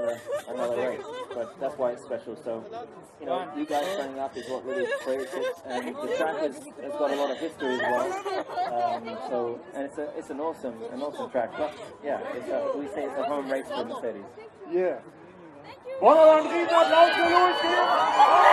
another race. But that's why it's special. So, you know, you guys turning up is what really creates it, and the track has got a lot of history as well. And it's an awesome track. But yeah, we say it's a home race for Mercedes. Yeah. Wollen we een riesapplaus voor Louis geven?